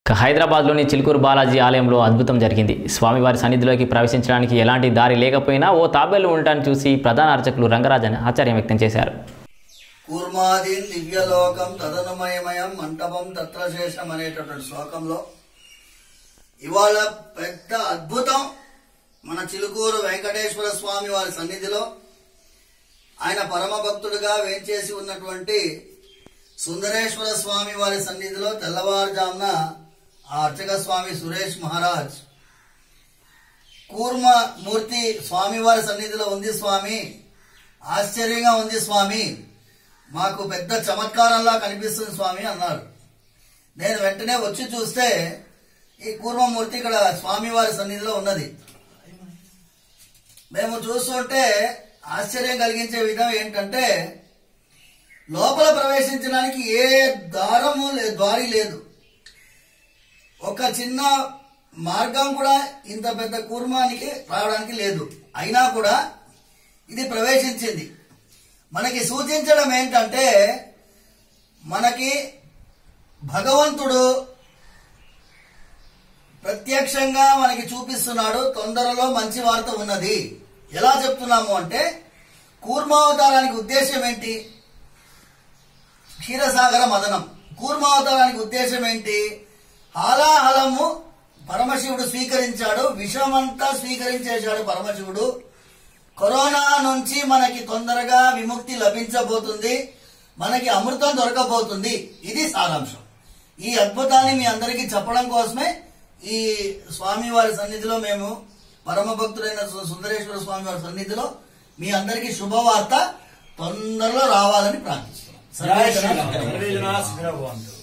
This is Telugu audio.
హైదరాబాద్లోని చిలుకూరు బాలాజీ ఆలయంలో అద్భుతం జరిగింది. స్వామివారి సన్నిధిలోకి ప్రవేశించడానికి ఎలాంటి దారి లేకపోయినా ఓ తాబేలు ఉండటాన్ని చూసి ప్రధాన అర్చకులు రంగరాజన్ ఆశ్చర్యం వ్యక్తం చేశారు. కూర్మాదీన్ దివ్యలోకం తదనుమయమయం మంటపం తత్రశేషం అనేటటువంటి శ్లోకంలో ఇవాళ పెద్ద అద్భుతం మన చిలుకూరు వెంకటేశ్వర స్వామి వారి సన్నిధిలో ఆయన పరమ భక్తుడిగా వేంచేసి ఉన్నటువంటి సుందరేశ్వర స్వామి వారి సన్నిధిలో తెల్లవారుజామున ఆ అర్చక స్వామి సురేష్ మహారాజ్ కూర్మ మూర్తి స్వామివారి సన్నిధిలో ఉంది స్వామి, ఆశ్చర్యంగా ఉంది స్వామి, మాకు పెద్ద చమత్కారంలా కనిపిస్తుంది స్వామి అన్నారు. నేను వెంటనే వచ్చి చూస్తే ఈ కూర్మమూర్తి ఇక్కడ స్వామివారి సన్నిధిలో ఉన్నది. మేము చూస్తుంటే ఆశ్చర్యం కలిగించే విధం ఏంటంటే లోపల ప్రవేశించడానికి ఏ దారి లేదు, ఒక చిన్న మార్గం కూడా ఇంత పెద్ద కూర్మానికి రావడానికి లేదు. అయినా కూడా ఇది ప్రవేశించింది. మనకి సూచించడం ఏంటంటే మనకి భగవంతుడు ప్రత్యక్షంగా మనకి చూపిస్తున్నాడు, తొందరలో మంచి వార్త ఉన్నది. ఎలా చెప్తున్నాము అంటే కూర్మావతారానికి ఉద్దేశం ఏంటి? క్షీరసాగర మదనం. కూర్మావతారానికి ఉద్దేశం ఏంటి? హాలాహలము పరమశివుడు స్వీకరించాడు, విషమంతా స్వీకరించేశాడు పరమశివుడు. కరోనా నుంచి మనకి తొందరగా విముక్తి లభించబోతుంది, మనకి అమృతం దొరకబోతుంది. ఇది సారాంశం. ఈ అద్భుతాన్ని మీ అందరికీ చెప్పడం కోసమే ఈ స్వామివారి సన్నిధిలో మేము పరమ భక్తుడైన సుందరేశ్వర స్వామి వారి సన్నిధిలో మీ అందరికీ శుభవార్త తొందరలో రావాలని ప్రార్థిస్తున్నాం.